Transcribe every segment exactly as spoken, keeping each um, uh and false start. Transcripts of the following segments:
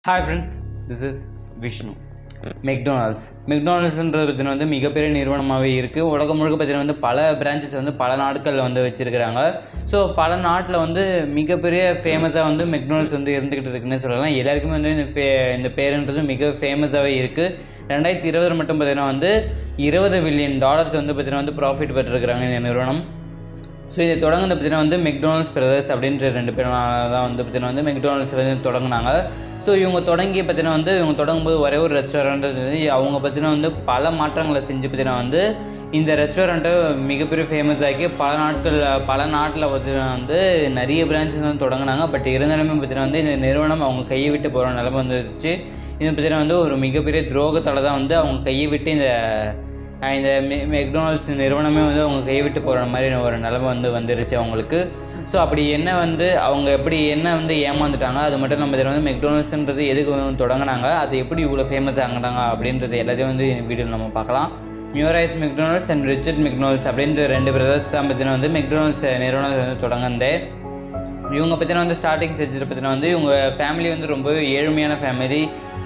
Hi friends, this is VISHNU. McDonald's மெக்டானல்ட்ஸ்ன்றது பற்றின வந்து மிகப்பெரிய நிறுவனமாகவே இருக்குது. உலகம் முழுக்க பற்றின வந்து பல பிரான்ச்சஸ் வந்து பல நாட்களில் வந்து வச்சுருக்கிறாங்க. ஸோ பல நாட்டில் வந்து மிகப்பெரிய ஃபேமஸாக வந்து மெக்டானல்ட்ஸ் வந்து இருந்துக்கிட்டு இருக்குன்னு சொல்லலாம். எல்லாருக்குமே வந்து இந்த ஃபே இந்த பேருன்றது மிக ஃபேமஸாகவே இருக்குது. ரெண்டாயிரத்தி இருபது மட்டும் பார்த்திங்கன்னா வந்து இருபது பில்லியன் டாலர்ஸ் வந்து பார்த்திங்கன்னா வந்து ப்ராஃபிட் பெற்றிருக்கிறாங்க இந்த நிறுவனம். ஸோ இதை தொடங்குனது பார்த்தீங்கன்னா வந்து மெக்டானல்ட்ஸ் பிரதர்ஸ் அப்படின்ற ரெண்டு பேரால தான் வந்து பார்த்தீங்கன்னா வந்து மெக்டானல்ட்ஸ் வந்து தொடங்கினாங்க. ஸோ இவங்க தொடங்கி பார்த்தீங்கன்னா வந்து இவங்க தொடங்கும்போது ஒரே ஒரு ரெஸ்டாரண்ட் இருந்தது. அவங்க பார்த்தீங்கன்னா வந்து பல மாற்றங்களை செஞ்சு பார்த்தீங்கன்னா வந்து இந்த ரெஸ்டாரண்ட்டை மிகப்பெரிய ஃபேமஸ் ஆகி பல நாட்கள் பல நாட்டில் பார்த்தீங்கன்னா வந்து நிறைய பிரான்ச்சஸ் வந்து தொடங்கினாங்க. பட் இருந்தாலுமே பார்த்தீங்கன்னா வந்து இந்த நிறுவனம் அவங்க கையை விட்டு போகிற நிலைமை வந்துருச்சு. இது பார்த்தீங்கன்னா வந்து ஒரு மிகப்பெரிய துரோகத்தால் தான் வந்து அவங்க கையை விட்டு இந்த இந்த மெ மெக்டானல்ட்ஸ் நிறுவனமே வந்து அவங்க கைவிட்டு போகிற மாதிரி ஒரு நிலைமை வந்து வந்துருச்சு அவங்களுக்கு. ஸோ அப்படி என்ன வந்து அவங்க எப்படி என்ன வந்து ஏமாந்துட்டாங்க, அது மட்டும் நம்ம இதில் வந்து மெக்டானல்ட்ஸ்ன்றது எதுக்கு வந்து தொடங்கினாங்க, அது எப்படி இவ்வளோ ஃபேமஸ் ஆகிட்டாங்க அப்படின்றது எல்லாத்தையும் வந்து இந்த வீடியோவில் நம்ம பார்க்கலாம். Maurice McDonalds and Richard McDonalds அப்படின்ற ரெண்டு பிரதர்ஸ் தான் பார்த்தீங்கன்னா வந்து மெக்டானல்ட்ஸ் நிறுவனத்தை வந்து தொடங்குனது. இவங்க பார்த்தீங்கன்னா வந்து ஸ்டார்டிங் ஸ்டேஜில் பார்த்தீங்கன்னா வந்து இவங்க ஃபேமிலி வந்து ரொம்பவே ஏழ்மையான ஃபேமிலி,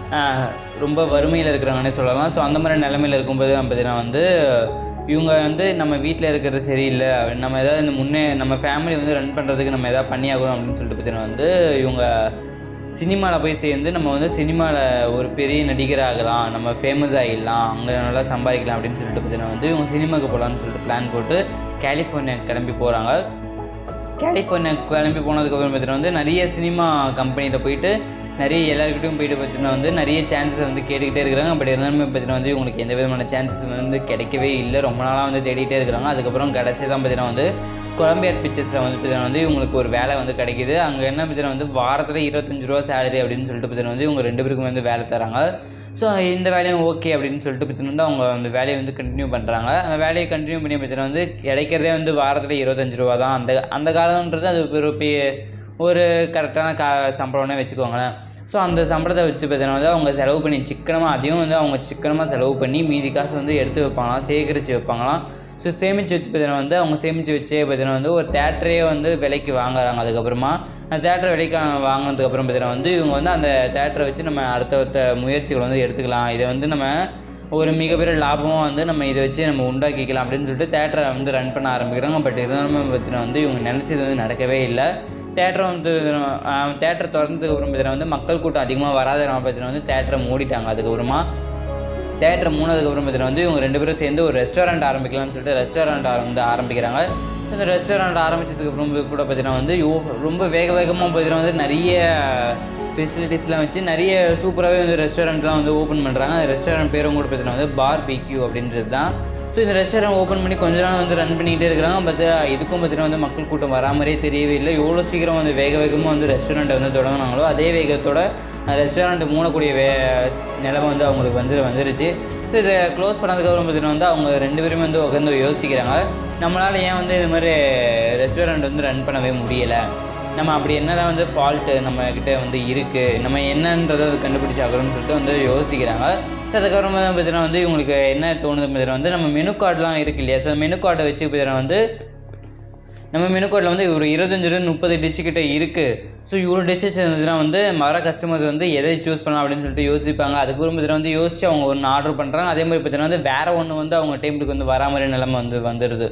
ரொம்ப வறுமையில் இருக்கிறாங்கன்னே சொல்லலாம். ஸோ அந்த மாதிரி நிலைமையில் இருக்கும்போது பார்த்தீங்கன்னா வந்து இவங்க வந்து நம்ம வீட்டில் இருக்கிறது சரியில்லை, நம்ம எதாவது இந்த முன்னே நம்ம ஃபேமிலி வந்து ரன் பண்ணுறதுக்கு நம்ம எதாவது பண்ணி ஆகணும் அப்படின்னு சொல்லிட்டு பார்த்தீங்கன்னா வந்து இவங்க சினிமாவில் போய் சேர்ந்து நம்ம வந்து சினிமாவில் ஒரு பெரிய நடிகர் ஆகலாம், நம்ம ஃபேமஸ் ஆகிடலாம், அங்கே நல்லா சம்பாதிக்கலாம் அப்படின்னு சொல்லிட்டு பார்த்தீங்கன்னா வந்து இவங்க சினிமாவுக்கு போகலான்னு சொல்லிட்டு பிளான் போட்டு கலிஃபோர்னியா கிளம்பி போகிறாங்க. கலிஃபோர்னியா கிளம்பி போனதுக்கப்புறம் பார்த்தீங்கன்னா வந்து நிறைய சினிமா கம்பெனியில் போயிட்டு நிறைய எல்லாருக்கிட்டையும் போயிட்டு பார்த்தீங்கன்னா வந்து நிறைய சான்சஸ் வந்து கேட்டுக்கிட்டே இருக்கிறாங்க. பட் இருந்தாலுமே பார்த்தீங்கன்னா வந்து இவங்களுக்கு எந்த விதமான சான்சஸ் வந்து கிடைக்கவே இல்லை. ரொம்ப நாளாக வந்து தேடிகிட்டே இருக்கிறாங்க. அதுக்கப்புறம் கடைசி தான் பார்த்தீங்கன்னா வந்து கொலம்பியா பிக்சர்ஸில் வந்து பார்த்தீங்கன்னா வந்து இவங்களுக்கு ஒரு வேலை வந்து கிடைக்கிது. அங்கே என்ன பார்த்தீங்கன்னா வந்து வாரத்தில் இருபத்தஞ்சு ரூபா சேலரி அப்படின்னு சொல்லிட்டு பார்த்தீங்கன்னா வந்து இவங்க ரெண்டு பேருக்கும் வந்து வேலை தராங்க. ஸோ இந்த வேலையும் ஓகே அப்படின்னு சொல்லிட்டு பார்த்தீங்கன்னா வந்து அவங்க அந்த வேலையை வந்து கண்டினியூ பண்ணுறாங்க. அந்த வேலையை கண்டினியூ பண்ணி பார்த்தீங்கன்னா வந்து கிடைக்கிறதே வந்து வாரத்தில் இருபத்தஞ்சு ரூபா தான். அந்த அந்த காலம்ன்றது அது ஒரு ஒரு கரெக்டான கா சம்பளம்னே வச்சுக்கோங்களேன். ஸோ அந்த சம்பளத்தை வச்சு பார்த்தீங்கன்னா வந்து அவங்க செலவு பண்ணி சிக்கனமாக அதையும் வந்து அவங்க சிக்கனமாக செலவு பண்ணி மீதி காசு வந்து எடுத்து வைப்பாங்களாம், சேகரித்து வைப்பாங்களாம். ஸோ சேமித்து வச்சு பார்த்தீங்கன்னா வந்து அவங்க சேமித்து வச்சே பார்த்தீங்கன்னா வந்து ஒரு தேட்டரே வந்து விலைக்கு வாங்குறாங்க. அதுக்கப்புறமா அந்த தேட்டரை விலைக்கு வாங்கினதுக்கப்புறம் பார்த்தீங்கன்னா வந்து இவங்க வந்து அந்த தேட்டரை வச்சு நம்ம அடுத்த முயற்சிகளை வந்து எடுத்துக்கலாம், இதை வந்து நம்ம ஒரு மிகப்பெரிய லாபமாக வந்து நம்ம இதை வச்சு நம்ம உண்டாக்கிக்கலாம் அப்படின்னு சொல்லிட்டு தேட்டரை வந்து ரன் பண்ண ஆரம்பிக்கிறாங்க. பட் இருந்தாலுமே பார்த்தீங்கன்னா வந்து இவங்க நினச்சது வந்து நடக்கவே இல்லை. தேட்டரை வந்து தேட்டர் திறந்ததுக்கப்புறம் பார்த்தீங்கன்னா வந்து மக்கள் கூட்டம் அதிகமாக வராதனால பார்த்தீங்கன்னா வந்து தேட்டரை மூடிட்டாங்க. அதுக்கப்புறமா தேட்டரை மூணதுக்கப்புறம் பார்த்தீங்கன்னா வந்து இவங்க ரெண்டு பேரும் சேர்ந்து ஒரு ரெஸ்டாரண்ட் ஆரம்பிக்கலாம்னு சொல்லிட்டு ரெஸ்டாரண்ட் வந்து ஆரம்பிக்கிறாங்க. ஸோ இந்த ரெஸ்டாரண்ட் ஆரம்பித்ததுக்கப்புறம் கூட பார்த்தீங்கன்னா வந்து ரொம்ப வேக வேகமாக பார்த்தீங்கன்னா வந்து நிறைய ஃபெசிலிட்டிஸ்லாம் வச்சு நிறைய சூப்பராகவே வந்து ரெஸ்டாரண்ட்லாம் வந்து ஓப்பன் பண்ணுறாங்க. அந்த ரெஸ்டாரண்ட் பேரும் கூட பார்த்தீங்கன்னா வந்து பார் பிக்யூ அப்படின்றது தான். ஸோ இந்த ரெஸ்டாரண்ட் ஓப்பன் பண்ணி கொஞ்ச நாள் வந்து ரன் பண்ணிகிட்டே இருக்கிறாங்க. பட் இதுக்கும் பார்த்தீங்கன்னா வந்து மக்கள் கூட்டம் வராமலே தெரியவே இல்லை. எவ்வளோ சீக்கிரம் வந்து வேக வேகமாக வந்து ரெஸ்டாரண்ட்டை வந்து தொடங்கினாங்களோ அதே வேகத்தோட ரெஸ்டாரண்ட் மூடக்கூடிய வே நிலைமை வந்து அவங்களுக்கு வந்து வந்துருச்சு. ஸோ இதை க்ளோஸ் பண்ணதுக்கப்புறம் பார்த்தீங்கன்னா வந்து அவங்க ரெண்டு பேருமே வந்து உட்காந்து யோசிக்கிறாங்க, நம்மளால் ஏன் வந்து இது மாதிரி ரெஸ்டாரண்ட் வந்து ரன் பண்ணவே முடியலை, நம்ம அப்படி என்னதான் வந்து ஃபால்ட்டு நம்மக்கிட்ட வந்து இருக்குது, நம்ம என்னன்றதை அது கண்டுபிடிச்சாகணும்னு சொல்லிட்டு வந்து யோசிக்கிறாங்க. ஸோ அதுக்கப்புறமா தான் பார்த்தீங்கன்னா வந்து இவங்களுக்கு என்ன தோணுது பார்த்தீங்கன்னா வந்து நம்ம மெனு கார்டெலாம் இருக்குது இல்லையா, ஸோ மெனு கார்டை வச்சு பார்த்தீங்கன்னா வந்து நம்ம மெனு கார்டில் வந்து ஒரு இருபத்தஞ்சு முப்பது டிஷ்ஷுக்கிட்ட இருக்குது. ஸோ இவ்வளோ டிஷ்ஷஸ் இருந்துச்சுன்னா வந்து வர கஸ்டமர்ஸ் வந்து எதை சூஸ் பண்ணலாம் அப்படின்னு சொல்லிட்டு யோசிப்பாங்க. அதுக்கப்புறம் பார்த்தீங்கன்னா வந்து யோசிச்சு அவங்க ஒன்று ஆர்டர் பண்ணுறாங்க. அதே மாதிரி பார்த்தீங்கன்னா வந்து வேறு ஒன்று வந்து அவங்க டேபிளுக்கு வந்து வரா மாதிரி நிலைமை வந்து வந்துடுது.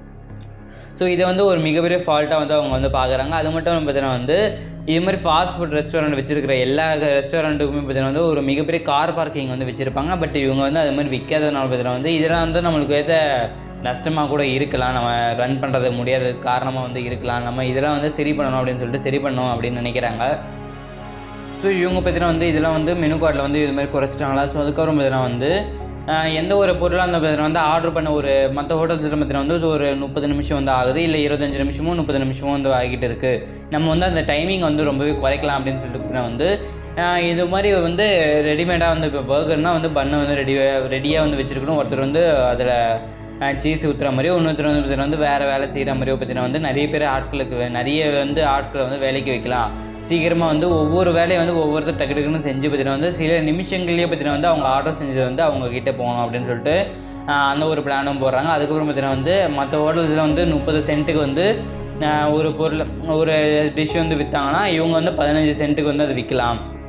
ஸோ இதை வந்து ஒரு மிகப்பெரிய ஃபால்ட்டாக வந்து அவங்க வந்து பார்க்குறாங்க. அது மட்டும் பார்த்தீங்கன்னா வந்து இது மாதிரி ஃபாஸ்ட் ஃபுட் ரெஸ்டாரண்ட் வச்சுருக்கிற எல்லா ரெஸ்டாரண்ட்டுக்குமே பார்த்தீங்கன்னா வந்து ஒரு மிகப்பெரிய கார் பார்க்கிங் வந்து வச்சுருப்பாங்க. பட் இவங்க வந்து அது மாதிரி விற்காதனால பார்த்தீங்கன்னா வந்து இதெல்லாம் வந்து நம்மளுக்கு ஏற்ற நஷ்டமாக கூட இருக்கலாம், நம்ம ரன் பண்ணுறது முடியாத காரணமாக வந்து இருக்கலாம், நம்ம இதெல்லாம் வந்து சரி பண்ணணும் அப்படின்னு சொல்லிட்டு சரி பண்ணணும் அப்படின்னு நினைக்கிறாங்க. ஸோ இவங்க பார்த்தீங்கன்னா வந்து இதெல்லாம் வந்து மெனு கார்டில் வந்து இது மாதிரி குறைச்சிட்டாங்களா. ஸோ அதுக்கப்புறம் பார்த்தீங்கன்னா வந்து எந்த ஒரு பொருளாக அந்த பார்த்தீங்கன்னா வந்து ஆர்டர் பண்ண ஒரு மற்ற ஹோட்டல்ஸ் பார்த்தீங்கன்னா வந்து ஒரு முப்பது நிமிஷம் வந்து ஆகுது, இல்லை இருபத்தஞ்சு நிமிஷமோ முப்பது நிமிஷமோ வந்து ஆகிட்டு இருக்குது, நம்ம வந்து அந்த டைமிங் வந்து ரொம்பவே குறைக்கலாம் அப்படின்னு சொல்லிட்டு பார்த்தீங்கன்னா வந்து இது மாதிரி வந்து ரெடிமேடாக வந்து இப்போ பர்கர்னால் வந்து பண்ணை வந்து ரெடி ரெடியாக வந்து வச்சுருக்கணும். ஒருத்தர் வந்து அதில் சீஸ் ஊற்றுற மாதிரியோ இன்னொருத்தர் வந்து பார்த்தீங்கன்னா வந்து வேறு வேலை செய்கிற மாதிரியோ பார்த்தீங்கன்னா வந்து நிறைய பேர் ஆட்களுக்கு நிறைய வந்து ஆட்களை வந்து வேலைக்கு வைக்கலாம். சீக்கிரமாக வந்து ஒவ்வொரு வேலையை வந்து ஒவ்வொருத்தர் டக்கு டக்குன்னு செஞ்சு பார்த்தீங்கன்னா வந்து சில நிமிஷங்கள்லேயே பார்த்தீங்கன்னா வந்து அவங்க ஆர்டர் செஞ்சது வந்து அவங்கக்கிட்ட போகணும் அப்படின்னு சொல்லிட்டு அந்த ஒரு பிளானும் போடுறாங்க. அதுக்கப்புறம் பார்த்தீங்கன்னா வந்து மற்ற ஹோட்டல்ஸில் வந்து முப்பது சென்ட்டுக்கு வந்து ஒரு பொருள் ஒரு டிஷ் வந்து விற்றாங்கன்னா இவங்க வந்து பதினஞ்சு சென்ட்டுக்கு வந்து அது விற்கலாம்.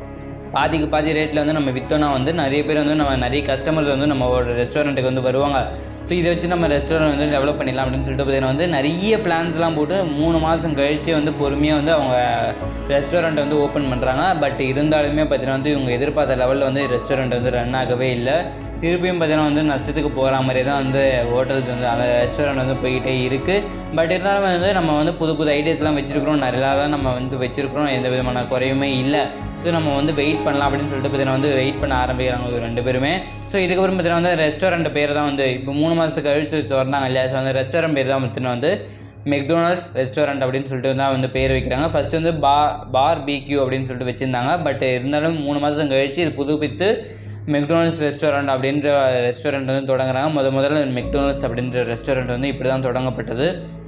பாதிக்கு பாதி ரேட்டில் வந்து நம்ம விற்றோன்னா வந்து நிறைய பேர் வந்து நம்ம நிறைய கஸ்டமர்ஸ் வந்து நம்ம ஒரு ரெஸ்டாரண்ட்டுக்கு வந்து வருவாங்க. ஸோ இதை வச்சு நம்ம ரெஸ்டாரண்ட் வந்து டெவலப் பண்ணிடலாம் அப்படின்னு சொல்லிட்டு பார்த்தீங்கன்னா வந்து நிறைய பிளான்ஸ்லாம் போட்டு மூணு மாதம் கழித்து வந்து பொறுமையாக வந்து அவங்க ரெஸ்டாரண்ட் வந்து ஓப்பன் பண்ணுறாங்க. பட் இருந்தாலுமே பார்த்தீங்கன்னா வந்து இவங்க எதிர்பார்த்த லெவலில் வந்து ரெஸ்டாரண்ட் வந்து ரன் ஆகவே இல்லை. திருப்பியும் பார்த்தீங்கன்னா வந்து நஷ்டத்துக்கு போகிற மாதிரி தான் வந்து ஹோட்டல்ஸ் வந்து அந்த ரெஸ்டாரண்ட் வந்து போய்கிட்டே இருக்குது. பட் இருந்தாலும் வந்து நம்ம வந்து புது புது ஐடியாஸ்லாம் வச்சுருக்கிறோம், நிறையா தான் நம்ம வந்து வச்சுருக்கிறோம், எந்த விதமான குறையுமே இல்லை. ஸோ நம்ம வந்து வெயிட் பண்ணலாம் அப்படின்னு சொல்லிட்டு பார்த்தீங்கன்னா வந்து வெயிட் பண்ண ஆரம்பிக்கிறாங்க ரெண்டு பேருமே. ஸோ இதுக்கப்புறம் பார்த்தீங்கன்னா வந்து ரெஸ்டாரண்ட் பேர் தான் வந்து இப்போ மூணு மாதத்துக்கு கழிச்சு திறந்தாங்க இல்லையா. ஸோ அந்த ரெஸ்டாரண்ட் பேர் தான் பார்த்தீங்கன்னா வந்து மெக்டொனால்ட்ஸ் ரெஸ்டாரண்ட் அப்படின்னு சொல்லிட்டு தான் வந்து பேர் வைக்கிறாங்க. ஃபஸ்ட்டு வந்து பா பார் பிக்யூ அப்படின்னு சொல்லிட்டு வச்சுருந்தாங்க. பட் இருந்தாலும் மூணு மாதம் கழிச்சு இது புதுப்பித்து மெக்டொனால்ட்ஸ் ரெஸ்டாரண்ட் அப்படின்ற ரெஸ்டாரண்ட் வந்து தொடங்குறாங்க. முத முதல்ல மெக்டொனால்ட்ஸ் அப்படின்ற ரெஸ்டாரண்ட் வந்து இப்படி தான் தொடங்கப்பட்டது.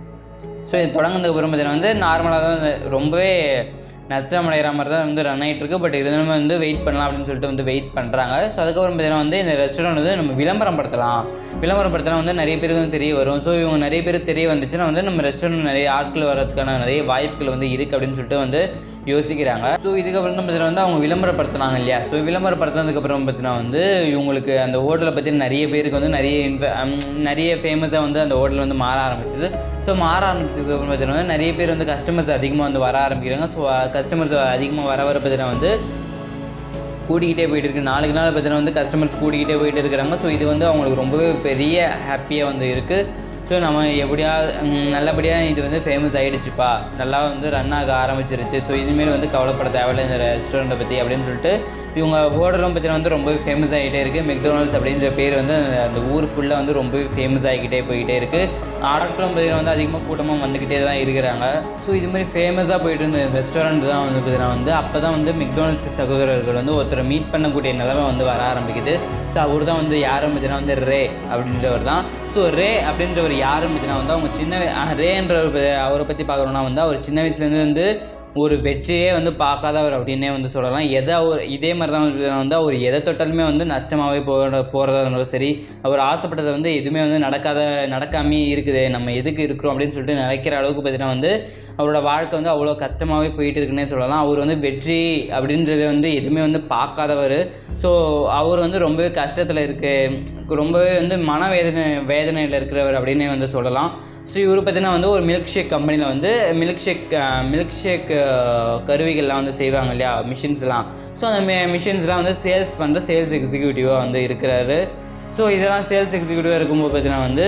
ஸோ இது தொடங்கினதுக்கு அப்புறம் பார்த்தீங்கன்னா வந்து நார்மலாக தான் ரொம்பவே நஷ்டம் அடைகிற மாதிரி தான் வந்து ரன் ஆகிட்டு இருக்குது. பட் இருந்தாலும் வந்து வெயிட் பண்ணலாம் அப்படின்னு சொல்லிட்டு வந்து வெயிட் பண்ணுறாங்க. ஸோ அதுக்கப்புறம் பார்த்தீங்கன்னா வந்து இந்த ரெஸ்டாரண்ட் வந்து நம்ம விளம்பரம் படுத்தலாம் விளம்பரப்படுத்தலாம் வந்து நிறைய பேருக்கு வந்து தெரிய வரும். ஸோ இவங்க நிறைய பேர் தெரிய வந்துச்சுன்னா வந்து நம்ம ரெஸ்டாரண்ட் நிறைய ஆட்கள் வர்றதுக்கான நிறைய வாய்ப்புகள் வந்து இருக்குது அப்படின்னு சொல்லிட்டு வந்து யோசிக்கிறாங்க. ஸோ இதுக்கப்புறம் தான் பார்த்தீங்கன்னா வந்து அவங்க விளம்பரப்படுத்தினாங்க இல்லையா. ஸோ விளம்பரப்படுத்தினதுக்கப்புறம் பார்த்தீங்கன்னா வந்து இவங்களுக்கு அந்த ஹோட்டலை பற்றி நிறைய பேருக்கு வந்து நிறைய நிறைய ஃபேமஸாக வந்து அந்த ஹோட்டல் வந்து மாற ஆரம்பிச்சிது. ஸோ மாற ஆரம்பிச்சதுக்கப்புறம் பார்த்தீங்கன்னா நிறைய பேர் வந்து கஸ்டமர்ஸ் அதிகமாக வந்து வர ஆரம்பிக்கிறாங்க. ஸோ கஸ்டமர்ஸ் அதிகமாக வர வர பார்த்தீங்கன்னா வந்து கூடிக்கிட்டே போயிட்டு இருக்குது. நாளுக்கு நாள் பார்த்தீங்கன்னா வந்து கஸ்டமர்ஸ் கூடிக்கிட்டே போயிட்டு இருக்கிறாங்க. ஸோ இது வந்து அவங்களுக்கு ரொம்பவே பெரிய ஹாப்பியாக வந்து இருக்குது. ஸோ நம்ம எப்படியா நல்லபடியாக இது வந்து ஃபேமஸ் ஆகிடுச்சுப்பா, நல்லா வந்து ரன் ஆக ஆரம்பிச்சிருச்சு. ஸோ இதுமாரி வந்து கவலைப்பட தேவையில்லை இந்த ரெஸ்டாரண்ட்டை பற்றி அப்படின்னு சொல்லிட்டு இவங்க ஹோட்டலும் பார்த்தீங்கன்னா வந்து ரொம்பவே ஃபேமஸ் ஆகிட்டே இருக்குது. மெக்டொனால்ட்ஸ் அப்படின்ற பேர் வந்து அந்த ஊர் ஃபுல்லாக வந்து ரொம்பவே ஃபேமஸ் ஆகிக்கிட்டே போய்கிட்டே இருக்குது. ஆட்களும் பார்த்தீங்கன்னா வந்து அதிகமாக கூட்டமாக வந்துக்கிட்டே தான் இருக்கிறாங்க. ஸோ இதுமாதிரி ஃபேமஸாக போயிட்டு இருந்த ரெஸ்டாரண்ட் தான் வந்து பார்த்தீங்கன்னா வந்து அப்போ தான் வந்து மெக்டொனால்ட்ஸ் சகோதரர்கள் வந்து ஒருத்தரை மீட் பண்ணக்கூடிய நிலைமை வந்து வர ஆரம்பிக்குது. ஸோ அவர் தான் வந்து யாரும் பார்த்தீங்கன்னா வந்து ரே அப்படின்றவர் தான். ஸோ ரே அப்படின்றவர் யாரும் பார்த்தீங்கன்னா வந்து அவங்க சின்ன ரேன்றவர் அவரை பற்றி பார்க்குறோன்னா வந்து அவர் சின்ன வயசுலேருந்து வந்து ஒரு வெற்றியே வந்து பார்க்காதவர் அப்படின்னே வந்து சொல்லலாம். எதை ஒரு இதே மாதிரி தான் வந்து அவர் எதை தொட்டாலுமே வந்து நஷ்டமாகவே போகிற போகிறதா இருந்தாலும் சரி, அவர் ஆசைப்பட்டதை வந்து எதுவுமே வந்து நடக்காத நடக்காமே இருக்குது, நம்ம எதுக்கு இருக்கிறோம் அப்படின்னு சொல்லிட்டு நினைக்கிற அளவுக்கு பார்த்தீங்கன்னா வந்து அவரோட வாழ்க்கை வந்து அவ்வளோ கஷ்டமாகவே போயிட்டு இருக்குன்னே சொல்லலாம். அவர் வந்து வெற்றி அப்படின்றத வந்து எதுவுமே வந்து பார்க்காதவர். ஸோ அவர் வந்து ரொம்பவே கஷ்டத்தில் இருக்குது, ரொம்பவே வந்து மனவேதனை வேதனையில் இருக்கிறவர் அப்படின்னே வந்து சொல்லலாம். ஸோ இவர் பார்த்தீங்கன்னா வந்து ஒரு மில்க் ஷேக் கம்பெனியில் வந்து மில்க் ஷேக் மில்க் ஷேக் கருவிகள்லாம் வந்து செய்வாங்க இல்லையா, மிஷின்ஸ்லாம். ஸோ அந்த மெ மிஷின்ஸ்லாம் வந்து சேல்ஸ் பண்ணுற சேல்ஸ் எக்ஸிக்யூட்டிவாக வந்து இருக்கிறாரு. ஸோ இதெல்லாம் சேல்ஸ் எக்ஸிக்யூட்டிவாக இருக்கும்போது பார்த்தீங்கன்னா வந்து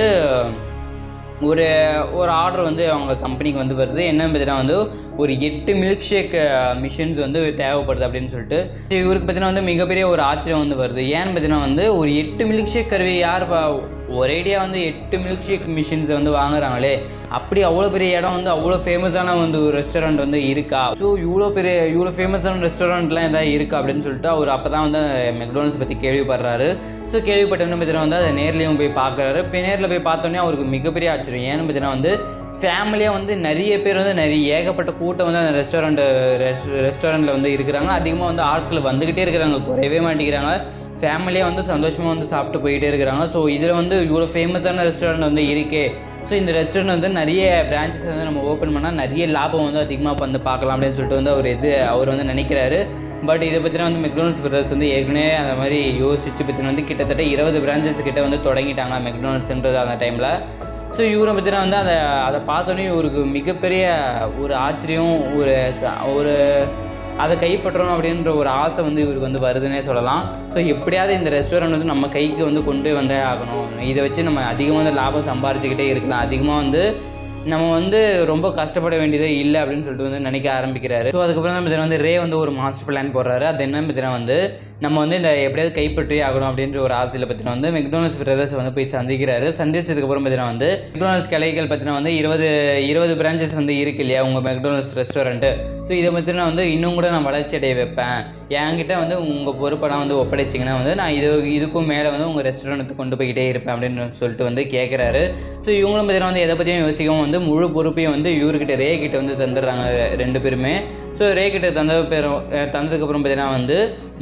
ஒரு ஒரு ஆர்டர் வந்து அவங்க கம்பெனிக்கு வந்து வருது. என்னன்னு பார்த்தீங்கன்னா வந்து ஒரு எட்டு மில்க் ஷேக் மிஷின்ஸ் வந்து தேவைப்படுது அப்படின்னு சொல்லிட்டு இவருக்கு பார்த்தீங்கன்னா வந்து மிகப்பெரிய ஒரு ஆச்சரியம் வந்து வருது. ஏன்னு பார்த்தீங்கன்னா வந்து ஒரு எட்டு மில்க் ஷேக் கருவி யார் ஒரேடியாக வந்து எட்டு மில்க் ஷேக் மிஷின்ஸை வந்து வாங்குறாங்களே, அப்படி அவ்வளோ பெரிய இடம் வந்து அவ்வளோ ஃபேமஸான வந்து ஒரு ரெஸ்டாரண்ட் வந்து இருக்கா, ஸோ இவ்வளோ பெரிய இவ்வளோ ஃபேமஸான ரெஸ்டாரண்ட்லாம் எதாவது இருக்கா அப்படின்னு சொல்லிட்டு அவர் அப்போ தான் வந்து மெக்டொனால்ட்ஸ் பற்றி கேள்விப்படுறாரு. ஸோ கேள்விப்பட்டோன்னு பார்த்தீங்கன்னா வந்து அதை நேர்லேயும் போய் பார்க்குறாரு. இப்போ நேரில் போய் பார்த்தோன்னே அவருக்கு மிகப்பெரிய ஆச்சரியம். ஏன்னு பார்த்தீங்கன்னா வந்து ஃபேமிலியாக வந்து நிறைய பேர் வந்து நிறைய ஏகப்பட்ட கூட்டம் வந்து அந்த ரெஸ்டாரண்ட்டு ரெஸ் ரெஸ்டாரண்ட்டில் வந்து இருக்கிறாங்க. அதிகமாக வந்து ஆட்கள் வந்துக்கிட்டே இருக்கிறாங்க, குறையவே மாட்டேங்கிறாங்க. ஃபேமிலியாக வந்து சந்தோஷமாக வந்து சாப்பிட்டு போயிட்டே இருக்கிறாங்க. ஸோ இதில் வந்து இவ்வளோ ஃபேமஸான ரெஸ்டாரண்ட் வந்து இருக்கே, ஸோ இந்த ரெஸ்டாரண்ட் வந்து நிறைய பிரான்ச்சஸ் வந்து நம்ம ஓப்பன் பண்ணால் நிறைய லாபம் வந்து அதிகமாக வந்து பார்க்கலாம் அப்படின்னு சொல்லிட்டு வந்து அவர் இது அவர் வந்து நினைக்கிறாரு. பட் இதை பற்றினா வந்து மெக்டொனால்ட்ஸ் பிரதர்ஸ் வந்து ஏற்கனவே அந்த மாதிரி யோசிச்சு பற்றின வந்து கிட்டத்தட்ட இருபது பிரான்ச்சஸ் கிட்ட வந்து தொடங்கிட்டாங்க மெக்டொனால்ட்ஸ்ன்றது அந்த டைமில். ஸோ இவரை பற்றினா வந்து அதை அதை பார்த்தோன்னே இவருக்கு மிகப்பெரிய ஒரு ஆச்சரியம், ஒரு ஒரு அதை கைப்பற்றணும் அப்படின்ற ஒரு ஆசை வந்து இவருக்கு வந்து வருதுன்னே சொல்லலாம். ஸோ எப்படியாவது இந்த ரெஸ்டாரண்ட் வந்து நம்ம கைக்கு வந்து கொண்டு வந்தே ஆகணும், இதை வச்சு நம்ம அதிகமாக வந்து லாபம் சம்பாரிச்சுக்கிட்டே இருக்கலாம், அதிகமாக வந்து நம்ம வந்து ரொம்ப கஷ்டப்பட வேண்டியதே இல்லை அப்படின்னு சொல்லிட்டு வந்து நினைக்க ஆரம்பிக்கிறாரு. ஸோ அதுக்கப்புறம் தான் பார்த்தீங்கன்னா வந்து ரே வந்து ஒரு மாஸ்டர் பிளான் போடுறாரு. அது என்னன்னு பார்த்தீங்கன்னா வந்து நம்ம வந்து இந்த எப்படியாவது கைப்பற்றி ஆகணும் அப்படின்ற ஒரு ஆசையில் பார்த்தீங்கன்னா வந்து மெக்டொனால்ட்ஸ் பிரதர்ஸ் வந்து போய் சந்திக்கிறாரு. சந்திச்சதுக்கப்புறம் பார்த்தீங்கன்னா வந்து மெக்டொனால்ட்ஸ் கிளைகள் பார்த்தீங்கன்னா வந்து இருபது இருபது பிரான்ச்சஸ் வந்து இருக்கு இல்லையா உங்கள் மெக்டொனால்ட்ஸ் ரெஸ்டாரண்ட்டு. ஸோ இதை பார்த்தீங்கன்னா வந்து இன்னும் கூட நான் வளர்ச்சி அடைய வைப்பேன், என்கிட்ட வந்து உங்கள் பொறுப்பெல்லாம் வந்து ஒப்படைச்சிங்கன்னா வந்து நான் இது இதுக்கும் மேலே வந்து உங்கள் ரெஸ்டாரண்ட்டுக்கு கொண்டு போய்கிட்டே இருப்பேன் அப்படின்னு சொல்லிட்டு வந்து கேட்குறாரு. ஸோ இவங்களும் பார்த்தீங்கன்னா வந்து எதை பற்றியும் யோசிக்கவும் வந்து முழு பொறுப்பையும் வந்து இவர்கிட்ட ரே கிட்ட வந்து தந்துடுறாங்க ரெண்டு பேருமே. ஸோ ரே கிட்ட தந்த பேரும் தந்ததுக்கப்புறம் பார்த்தீங்கன்னா வந்து இருபது பிரான்ச்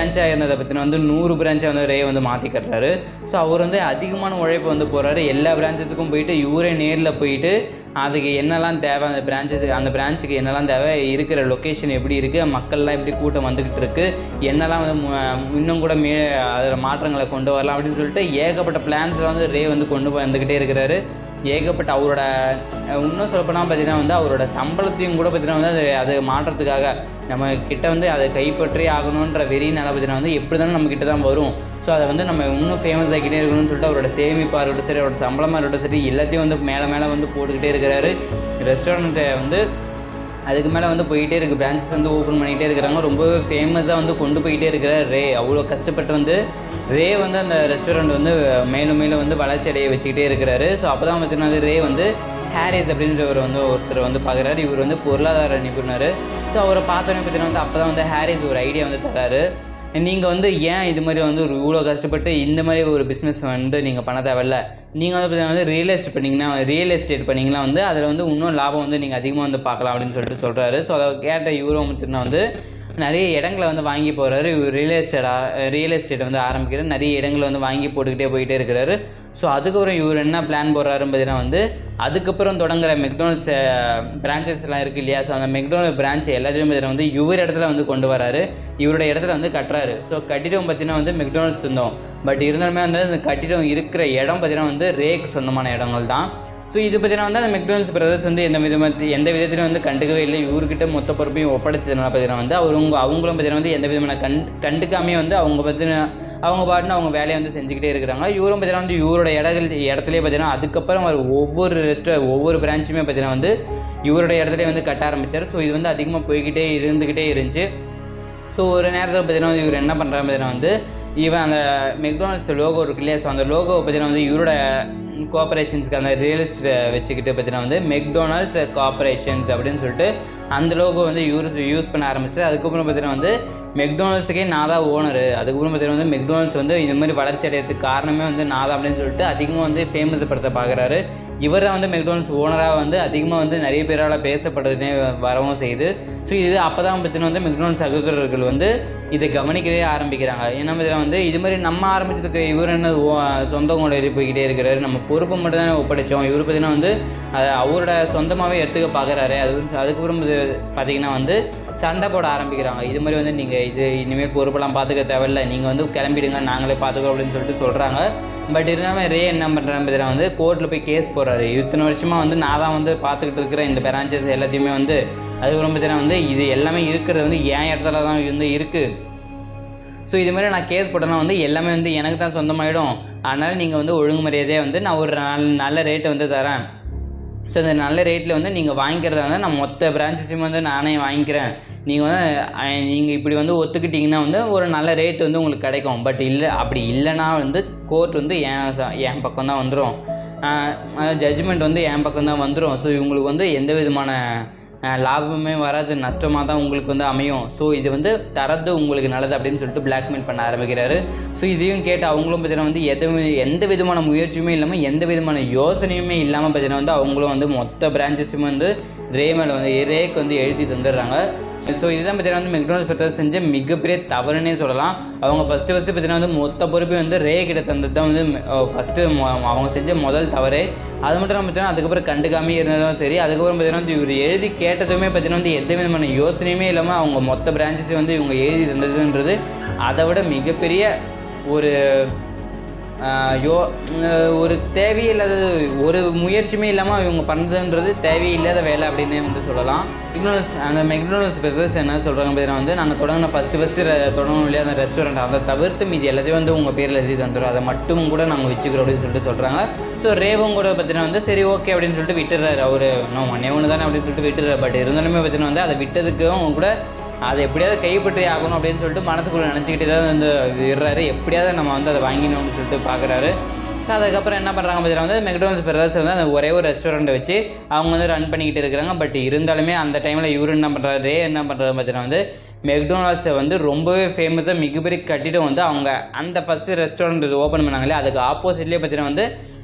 பிரான்ச்சாக இருந்ததை பற்றின வந்து நூறு பிரான்ச்சை வந்து ரே வந்து மாற்றி கட்டுறாரு. ஸோ அவர் வந்து அதிகமான உழைப்பு வந்து போகிறாரு. எல்லா பிரான்ச்சஸுக்கும் போயிட்டு இவரே நேரில் போயிட்டு அதுக்கு என்னெல்லாம் தேவை, அந்த பிரான்ச்சஸ் அந்த பிரான்ச்சுக்கு என்னெல்லாம் தேவை, இருக்கிற லொக்கேஷன் எப்படி இருக்குது, மக்கள்லாம் எப்படி கூட்டம் வந்துக்கிட்டு இருக்குது, என்னெல்லாம் வந்து இன்னும் கூட மே அதில் மாற்றங்களை கொண்டு வரலாம் அப்படின்னு சொல்லிட்டு ஏகப்பட்ட பிளான்ஸில் வந்து ரே வந்து கொண்டு போய் வந்துக்கிட்டே இருக்கிறாரு. ஏகப்பட்ட அவரோட இன்னும் சொல்லப்போனால் பார்த்தீங்கன்னா வந்து அவரோட சம்பளத்தையும் கூட பார்த்தீங்கன்னா வந்து அது அது மாற்றத்துக்காக நம்ம கிட்ட வந்து அதை கைப்பற்றி ஆகணுன்ற வெறினால பார்த்தீங்கன்னா வந்து எப்படி தானே நம்ம கிட்ட தான் வரும். ஸோ அதை வந்து நம்ம இன்னும் ஃபேமஸ் ஆகிக்கிட்டே இருக்கணும்னு சொல்லிட்டு அவரோட சேமிப்பாக இருக்கட்டும் சரி, அவரோட சம்பளமாக இருக்கட்டும் சரி, எல்லாத்தையும் வந்து மேலே மேலே வந்து போட்டுக்கிட்டே இருக்கிறாரு. ரெஸ்டாரண்ட்டை வந்து அதுக்கு மேலே வந்து போயிட்டே இருக்குது, பிரான்ச்சஸ் வந்து ஓப்பன் பண்ணிகிட்டே இருக்கிறாங்க. ரொம்பவே ஃபேமஸாக வந்து கொண்டு போயிட்டே இருக்கிறார் ரே. அவ்வளோ கஷ்டப்பட்டு வந்து ரே வந்து அந்த ரெஸ்டாரண்ட் வந்து மேலும் மேலும் வந்து வளர்ச்சி அடைய வச்சுக்கிட்டே இருக்கிறாரு. ஸோ அப்போ தான் பார்த்தீங்கன்னா ரே வந்து ஹாரிஸ் அப்படின்றவர் வந்து ஒருத்தர் வந்து பார்க்குறாரு. இவர் வந்து பொருளாதார நிபுணர். ஸோ அவரை பார்த்தோன்னே பார்த்தீங்கன்னா வந்து அப்போ தான் வந்து ஹாரிஸ் ஒரு ஐடியா வந்து தராரு. நீங்கள் வந்து ஏன் இது மாதிரி வந்து ஒரு இவ்வளோ கஷ்டப்பட்டு இந்த மாதிரி ஒரு பிஸ்னஸ் வந்து நீங்கள் பண்ண தேவையில்ல, நீங்கள் வந்து பார்த்தீங்கன்னா வந்து ரியல் எஸ்டேட் பண்ணிங்கன்னா ரியல் எஸ்டேட் பண்ணிங்கன்னா வந்து அதில் வந்து இன்னும் லாபம் வந்து நீங்கள் அதிகமாக வந்து பார்க்கலாம் அப்படின்னு சொல்லிட்டு சொல்கிறாரு. ஸோ அதை கேட்ட இவரும் பார்த்தீங்கன்னா வந்து நிறைய இடங்களை வந்து வாங்கி போகிறாரு. இவர் ரியல் எஸ்டேட் ரியல் எஸ்டேட் வந்து ஆரம்பிக்கிறார். நிறைய இடங்களை வந்து வாங்கி போட்டுக்கிட்டே போயிட்டே இருக்கிறாரு. ஸோ அதுக்கப்புறம் இவர் என்ன பிளான் போடுறாருன்னு பார்த்தீங்கன்னா வந்து அதுக்கப்புறம் தொடங்குற மெக்டொனால்ட்ஸ் பிரான்ச்சஸ்லாம் இருக்குது இல்லையா, ஸோ அந்த மெக்டொனால்ட் பிரான்ச் எல்லாத்தையும் பார்த்தீங்கன்னா வந்து இவர் இடத்துல வந்து கொண்டு வராரு, இவருடைய இடத்துல வந்து கட்டுறாரு. ஸோ கட்டிடம் பார்த்தீங்கன்னா வந்து மெக்டொனால்ட்ஸ் இருந்தோம், பட் இருந்தாலுமே வந்து அந்த கட்டிடம் இருக்கிற இடம் பார்த்தீங்கன்னா வந்து ரேக்கு சொந்தமான இடங்கள் தான். ஸோ இது பார்த்தீங்கன்னா வந்து அந்த மெக்டொனால்ட்ஸ் பிரதர்ஸ் வந்து எந்த விதமாக எந்த விதத்திலும் வந்து கண்டுக்கவே இல்லை. இவர்கிட்ட மொத்த பொறுப்பையும் ஒப்படைச்சதுனால பார்த்தீங்கன்னா வந்து அவங்க அவங்களும் பார்த்தீங்கன்னா வந்து எந்த விதமான கண் கண்டுக்காமே வந்து அவங்க பார்த்தீங்கன்னா அவங்க பாட்டுன்னு அவங்க வேலையை வந்து செஞ்சுக்கிட்டே இருக்கிறாங்க. இவரும் பார்த்தீங்கன்னா வந்து இவரோட இடங்கள் இடத்துலேயே பார்த்தீங்கன்னா அதுக்கப்புறம் அவர் ஒவ்வொரு ரெஸ்ட ஒவ்வொரு பிரான்ச்சுமே பார்த்தீங்கன்னா வந்து இவரோட இடத்துலேயே வந்து கட்ட ஆரம்பித்தார். ஸோ இது வந்து அதிகமாக போய்கிட்டே இருந்துக்கிட்டே இருந்துச்சு. ஸோ ஒரு நேரத்தில் பார்த்தீங்கன்னா வந்து இவர் என்ன பண்ணுறாரு பார்த்தீங்கன்னா வந்து இவன் அந்த மெக்டொனால்ட்ஸ் லோகோ இருக்கு இல்லையா, ஸோ அந்த லோகோவை பார்த்தீங்கன்னா வந்து இவரோட கோஆப்ரேஷன்ஸ்க்கு அந்த ரியல் எஸ்டேட் வச்சுக்கிட்டு பார்த்தீங்கன்னா வந்து மெக்டொனால்ட்ஸ் கார்பரேஷன்ஸ் அப்படின்னு சொல்லிட்டு அந்த லோகோ வந்து யூஸ் யூஸ் பண்ண ஆரம்பிச்சிட்டு அதுக்கப்புறம் பார்த்தீங்கன்னா வந்து மெக்டொனால்ட்ஸுக்கே நான் தான் ஓனரு, அதுக்கப்புறம் பார்த்தீங்கன்னா வந்து மெக்டொனால்ட்ஸ் வந்து இந்த மாதிரி வளர்ச்சி அடையிறதுக்கு காரணமே வந்து நான் தான் அப்படின்னு சொல்லிட்டு அதிகமாக வந்து ஃபேமஸ் படுத்த பார்க்குறாரு. இவர் தான் வந்து மெக்டொனால்ட்ஸ் ஓனராக வந்து அதிகமாக வந்து நிறைய பேரால் பேசப்படுறதுனே வரவும் செய்யுது. ஸோ இது அப்போ தான் பார்த்தீங்கன்னா வந்து மெக்டொனால்ட்ஸ் சகோதரர்கள் வந்து இதை கவனிக்கவே ஆரம்பிக்கிறாங்க. ஏன்னா பார்த்தீங்கன்னா வந்து இது மாதிரி நம்ம ஆரம்பிச்சதுக்கு இவர் என்ன சொந்தங்களோட எழுதி போய்கிட்டே இருக்கிறாரு, நம்ம பொறுப்பு மட்டும் தானே ஒப்படைச்சோம், இவர் பார்த்தீங்கன்னா வந்து அவரோட சொந்தமாகவே எடுத்துக்க பார்க்குறாரு. அது அதுக்கப்புறம் பார்த்தீங்கன்னா வந்து சண்டை போட ஆரம்பிக்கிறாங்க. இது மாதிரி வந்து நீங்கள் இது இனிமேல் பொறுப்பெல்லாம் பார்த்துக்க தேவையில்லை, நீங்கள் வந்து கிளம்பிடுங்க, நாங்களே பார்த்துக்கோ அப்படின்னு சொல்லிட்டு சொல்கிறாங்க. பட் இருந்தாலும் ரே என்ன பண்ணுறாங்க பார்த்தீங்கன்னா வந்து கோர்ட்டில் போய் கேஸ் போடுறாரு. இத்தனை வருஷமாக வந்து நான் தான் வந்து பார்த்துக்கிட்டு இருக்கிற இந்த பிரான்ச்சஸ் எல்லாத்தையுமே வந்து அதுக்கப்புறம் பார்த்தீங்கன்னா வந்து இது எல்லாமே இருக்கிறது வந்து என் இடத்துல தான் வந்து இருக்குது. ஸோ இது மாதிரி நான் கேஸ் போட்டேன்னா வந்து எல்லாமே வந்து எனக்கு தான் சொந்தமாயிடும், அதனால் நீங்கள் வந்து ஒழுங்குமுறையதே வந்து நான் ஒரு நல்ல நல்ல ரேட்டை வந்து தரேன். ஸோ இந்த நல்ல ரேட்டில் வந்து நீங்கள் வாங்கிக்கிறதா வந்து நான் மொத்த பிரான்ச்சஸையும் வந்து நானே வாங்கிக்கிறேன், நீங்கள் வந்து நீங்கள் இப்படி வந்து ஒத்துக்கிட்டிங்கன்னா வந்து ஒரு நல்ல ரேட் வந்து உங்களுக்கு கிடைக்கும். பட் இல்லை அப்படி இல்லைனா வந்து கோர்ட் வந்து என் என் பக்கம் தான் வந்துடும், ஜட்ஜ்மெண்ட் வந்து என் பக்கம் தான் வந்துடும். ஸோ இவங்களுக்கு வந்து எந்த விதமான லாபமே வராது, நஷ்டமாக தான் உங்களுக்கு வந்து அமையும். ஸோ இது வந்து தரது உங்களுக்கு நல்லது அப்படின்னு சொல்லிட்டு பிளாக்மெயில் பண்ண ஆரம்பிக்கிறாரு. ஸோ இதையும் கேட்டு அவங்களும் பார்த்தீங்கன்னா வந்து எதுவும் எந்த விதமான முயற்சியுமே இல்லாமல் எந்த விதமான யோசனையுமே இல்லாமல் பார்த்தீங்கன்னா வந்து அவங்களும் வந்து மொத்த பிரான்ச்சஸும் வந்து ரே மேலே வந்து ரேக்கு வந்து எழுதி தந்துடுறாங்க. ஸோ இதுதான் பார்த்தீங்கன்னா வந்து மெக்டொனால்ட்ஸ் பிரதர்ஸ் செஞ்ச மிகப்பெரிய தவறுனே சொல்லலாம். அவங்க ஃபஸ்ட்டு ஃபஸ்ட்டு பார்த்தீங்கன்னா வந்து மொத்த பொறுப்பை வந்து ரே கிட்ட தந்தது தான் வந்து ஃபஸ்ட்டு அவங்க செஞ்ச முதல் தவறு. அது மட்டும் நம்ம பார்த்தீங்கன்னா அதுக்கப்புறம் கண்டுக்காமே இருந்ததும் சரி, அதுக்கப்புறம் பார்த்தீங்கன்னா வந்து இவர் எழுதி கேட்டதுமே பார்த்தீங்கன்னா வந்து எந்த விதமான யோசனையுமே இல்லாமல் அவங்க மொத்த பிரான்ச்சஸை வந்து இவங்க எழுதி தந்ததுன்றது அதை விட மிகப்பெரிய ஒரு யோ ஒரு தேவையில்லாத ஒரு முயற்சியுமே இல்லாமல் இவங்க பண்ணுறதுன்றது தேவையில்லாத வேலை அப்படின்னே வந்து சொல்லலாம். மெக்டொனால்ட்ஸ் அந்த மெக்டொனால்ட்ஸ் பிரதர்ஸ் என்ன சொல்கிறாங்க பார்த்தீங்கன்னா வந்து நாங்கள் தொடங்கின ஃபஸ்ட்டு ஃபஸ்ட்டு தொடங்கணும் இல்லையா அந்த ரெஸ்டாரண்ட், அதை தவிர்த்து மீதி எல்லாத்தையும் வந்து உங்கள் பேரில் எழுதி தந்துடும், அதை மட்டும் கூட நாங்கள் வச்சுக்கிறோம் அப்படின்னு சொல்லிட்டு சொல்கிறாங்க. ஸோ ரேவும் கூட பார்த்தீங்கன்னா வந்து சரி ஓகே அப்படின்னு சொல்லிட்டு விட்டுறாரு. அவர் நான் ஒன்றே ஒன்று தானே அப்படின்னு சொல்லிட்டு விட்டுறாரு. பட் இருந்தாலுமே பார்த்தீங்கன்னா வந்து அதை விட்டதுக்கும் கூட அதை எப்படியாவது கைப்பற்றி ஆகணும் அப்படின்னு சொல்லிட்டு மனசுக்குள்ளே நினச்சிக்கிட்டே தான் வந்து விடுறாரு. எப்படியாவது நம்ம வந்து அதை வாங்கினோம்னு சொல்லிட்டு பார்க்குறாரு. ஸோ அதுக்கப்புறம் என்ன பண்ணுறாங்க பார்த்தீங்கன்னா வந்து மெக்டொனால்ட்ஸ் பிரதர்ஸ் வந்து அந்த ஒரே ஒரு ரெஸ்டாரண்ட்டை வச்சு அவங்க வந்து ரன் பண்ணிக்கிட்டு இருக்கிறாங்க. பட் இருந்தாலுமே அந்த டைமில் இவர் என்ன பண்ணுறாரு, ரே என்ன பண்ணுறாரு பார்த்தீங்கன்னா வந்து மெக்டொனால்ட்ஸை வந்து ரொம்பவே ஃபேமஸாக மிகப்பெரிய கட்டிடம் வந்து அவங்க அந்த ஃபஸ்ட்டு ரெஸ்டாரண்ட் ஓப்பன் பண்ணாங்களே அதுக்கு ஆப்போசிட்லேயே பார்த்தீங்கன்னா வந்து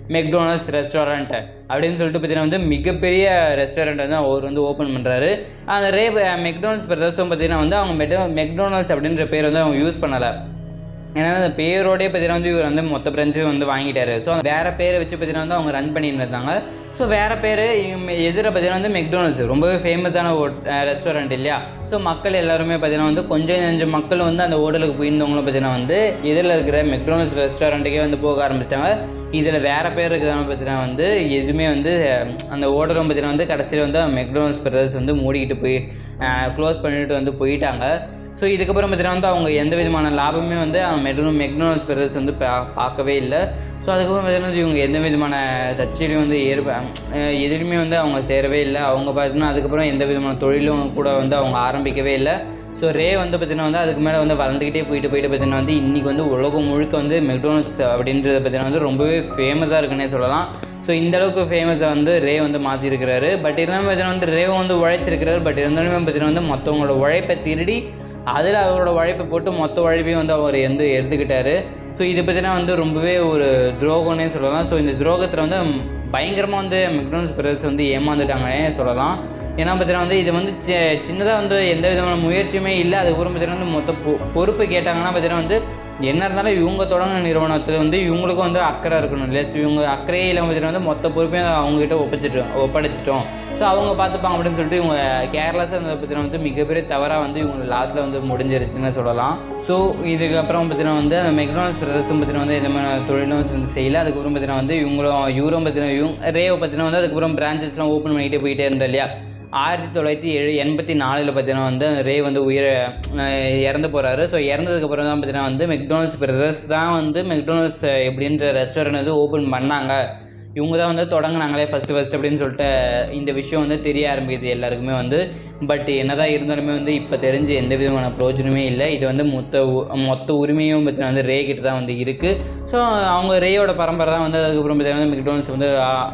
மெக்டொனால்ட்ஸ் ரெஸ்டாரண்ட் அப்படின்னு சொல்லிட்டு பார்த்தீங்கன்னா வந்து மிகப்பெரிய ரெஸ்டாரண்ட் வந்து அவர் வந்து ஓப்பன் பண்ணுறாரு. அந்த ரே மெக்டொனால்ட்ஸ் பிரதர்ஸும் பார்த்தீங்கன்னா வந்து அவங்க மெக்டோ மெக்டொனால்ட்ஸ் அப்படின்ற பேர் வந்து அவங்க யூஸ் பண்ணலை. ஏன்னா அந்த பேரோடய பார்த்தீங்கன்னா வந்து இவர் வந்து மொத்த பிரான்ச்சு வந்து வாங்கிட்டாரு. ஸோ வேறு பேரை வச்சு பார்த்தீங்கன்னா வந்து அவங்க ரன் பண்ணிட்டு இருந்தாங்க. ஸோ வேறு பேர் எதிர பார்த்தீங்கன்னா வந்து மெக்டொனால்ட்ஸ் ரொம்பவே ஃபேமஸான ஒரு ரெஸ்டாரண்ட் இல்லையா. ஸோ மக்கள் எல்லாருமே பார்த்தீங்கன்னா வந்து கொஞ்சம் கொஞ்சம் மக்கள் வந்து அந்த ஹோட்டலுக்கு போயிருந்தவங்களும் பார்த்தீங்கன்னா வந்து எதிரில் இருக்கிற மெக்டொனால்ட்ஸ் ரெஸ்டாரண்ட்டுக்கே வந்து போக ஆரம்பிச்சிட்டாங்க. இதில் வேறு பேர் இருக்கிறவங்க பார்த்தீங்கன்னா வந்து எதுவுமே வந்து அந்த ஹோட்டலும் பார்த்தீங்கன்னா வந்து கடைசியில் வந்து மெக்டொனால்ட்ஸ் பிரதர்ஸ் வந்து மூடிக்கிட்டு போய் க்ளோஸ் பண்ணிட்டு வந்து போயிட்டாங்க. ஸோ இதுக்கப்புறம் பார்த்தீங்கன்னா வந்து அவங்க எந்த விதமான லாபமே வந்து அவங்க மெக்டோ மெக்டொனால்ட்ஸ் பிரதர்ஸ் வந்து பா பார்க்கவே இல்லை. ஸோ அதுக்கப்புறம் பார்த்தீங்கன்னா இவங்க எந்த விதமான சர்ச்சையிலையும் வந்து ஏற்ப எதுலையுமே வந்து அவங்க சேரவே இல்லை. அவங்க பார்த்தீங்கன்னா அதுக்கப்புறம் எந்த விதமான தொழிலும் கூட வந்து அவங்க ஆரம்பிக்கவே இல்லை. ஸோ ரே வந்து பார்த்திங்கன்னா வந்து அதுக்கு மேலே வந்து வளர்ந்துக்கிட்டே போயிட்டு போயிட்டு பார்த்திங்கன்னா வந்து இன்றைக்கி வந்து உலகம் முழுக்க வந்து மெக்டொனால்ட்ஸ் அப்படின்றத பார்த்திங்கன்னா வந்து ரொம்பவே ஃபேமஸாக இருக்குன்னே சொல்லலாம். ஸோ இந்தளவுக்கு ஃபேமஸாக வந்து ரே வந்து மாற்றிருக்கிறாரு. பட் இருந்தாலும் பார்த்தீங்கன்னா வந்து ரே வந்து உழைச்சிருக்கிறாரு. பட் இருந்தாலுமே பார்த்திங்கன்னா வந்து மற்றவங்களோட உழைப்பை திருடி அதில் அவரோட உழைப்பை போட்டு மொத்த உழைப்பையும் வந்து அவர் வந்து எடுத்துக்கிட்டாரு. ஸோ இது பார்த்தீங்கன்னா வந்து ரொம்பவே ஒரு துரோகம்னே சொல்லலாம். ஸோ இந்த துரோகத்தில் வந்து பயங்கரமாக வந்து மெக்டொனால்ட்ஸ் பிரதர்ஸ் வந்து ஏமாந்துட்டாங்கன்னே சொல்லலாம். ஏன்னா பார்த்தீங்கன்னா வந்து இது வந்து சி சின்னதாக வந்து எந்த விதமான முயற்சியுமே இல்லை. அதுக்கப்புறம் பார்த்தீங்கன்னா வந்து மொத்த பொ பொறுப்பு கேட்டாங்கன்னா பார்த்தீங்கன்னா வந்து என்ன இருந்தாலும் இவங்க தொடங்கின நிறுவனத்தில் வந்து இவங்களுக்கும் வந்து அக்கறை இருக்கணும் இல்லையா. ஸோ இவங்க அக்கறையே இல்லாமல் பார்த்தீங்கன்னா வந்து மொத்த பொறுப்பையும் அவங்ககிட்ட ஒப்படைச்சிட்டோம் ஒப்படைச்சிட்டோம் ஸோ அவங்க பார்த்துப்பாங்க அப்படின்னு சொல்லிட்டு இவங்க கேர்லெஸ்ஸாக இருந்ததை பார்த்தீங்கன்னா வந்து மிகப்பெரிய தவறாக வந்து இவங்க லாஸ்ட்டில் வந்து முடிஞ்சிருச்சுன்னு சொல்லலாம். ஸோ இதுக்கப்புறம் பார்த்தீங்கன்னா வந்து அந்த மெக்டொனால்ட்ஸ் பிரதர்ஸும் பார்த்தீங்கன்னா வந்து எந்த மாதிரி தொழிலும் செய்யலை. அதுக்கப்புறம் பார்த்தீங்கன்னா வந்து இவங்களும் இவரும் பார்த்தீங்கன்னா இவங்க ரேவை பார்த்தீங்கன்னா வந்து அதுக்கப்புறம் பிரான்ச்சஸ்லாம் ஓப்பன் பண்ணிக்கிட்டே போயிட்டே இருந்தா இல்லையா. ஆயிரத்தி தொள்ளாயிரத்தி எழு எண்பத்தி நாலில் பார்த்தீங்கன்னா வந்து ரே வந்து உயிரை இறந்து போகிறாரு. ஸோ இறந்ததுக்கப்புறம் தான் பார்த்தீங்கன்னா வந்து மெக்டொனால்ட்ஸ் பிரதர்ஸ் தான் வந்து மெக்டொனால்ட்ஸ் எப்படின்ற ரெஸ்டாரண்ட் வந்து ஓப்பன் பண்ணாங்க. இவங்க தான் வந்து தொடங்கினாங்களே ஃபஸ்ட்டு ஃபஸ்ட் அப்படின்னு சொல்லிட்டு இந்த விஷயம் வந்து தெரிய ஆரம்பிக்குது எல்லாருக்குமே வந்து. பட் என்னதான் இருந்தாலுமே வந்து இப்போ தெரிஞ்சு எந்த விதமான பிரயோஜனமே இல்லை. இது வந்து மொத்த மொத்த உரிமையும் பார்த்தீங்கன்னா வந்து ரே கிட்ட தான் வந்து இருக்குது. ஸோ அவங்க ரேயோட பரம்பரை தான் வந்து அதுக்கப்புறம் பார்த்தீங்கன்னா மெக்டொனால்ட்ஸ் வந்து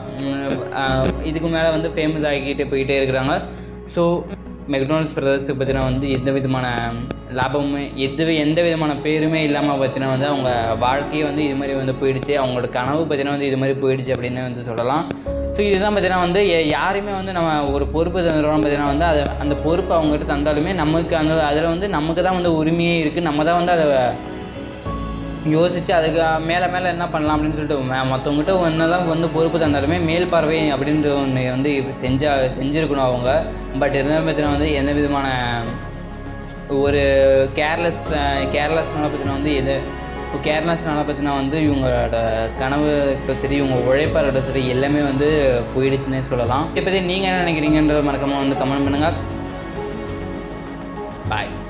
இதுக்கு மேலே வந்து ஃபேமஸ் ஆகிக்கிட்டு போயிட்டே இருக்கிறாங்க. ஸோ மெக்டொனால்ட்ஸ் பிரதர்ஸ் பார்த்தீங்கன்னா வந்து எந்த விதமான லாபமுமே எது எந்த விதமான பேருமே இல்லாமல் பார்த்தீங்கன்னா வந்து அவங்க வாழ்க்கையே வந்து இது மாதிரி வந்து போயிடுச்சு. அவங்களோட கனவு பார்த்தீங்கன்னா வந்து இது மாதிரி போயிடுச்சு அப்படின்னு வந்து சொல்லலாம். ஸோ இதுதான் பார்த்தீங்கன்னா வந்து யாருமே வந்து நம்ம ஒரு பொறுப்பு தந்துடுறோம் பார்த்தீங்கன்னா வந்து அதை அந்த பொறுப்பு அவங்ககிட்ட தந்தாலுமே நமக்கு அந்த அதில் வந்து நமக்கு தான் வந்து உரிமையே இருக்குது. நம்ம தான் வந்து அதை யோசித்து அதுக்கு மேலே மேலே என்ன பண்ணலாம் அப்படின்னு சொல்லிட்டு மற்றவங்ககிட்ட என்ன தான் வந்து பொறுப்பு தந்தாலுமே மேல் பார்வை அப்படின்ற ஒன்று வந்து செஞ்சா செஞ்சுருக்கணும் அவங்க. பட் இருந்தாலும் பார்த்தீங்கன்னா வந்து எந்த விதமான ஒரு கேர்லெஸ் கேர்லெஸ்னால பார்த்தீங்கன்னா வந்து எது இப்போ கேர்லெஸ்னால பார்த்தீங்கன்னா வந்து இவங்களோட கனவு சரி இவங்க உழைப்பாளோட சரி எல்லாமே வந்து போயிடுச்சுன்னே சொல்லலாம். இதை பற்றி நீங்கள் என்ன நினைக்கிறீங்கன்றத மறக்காமல் வந்து கமெண்ட் பண்ணுங்கள். பாய்.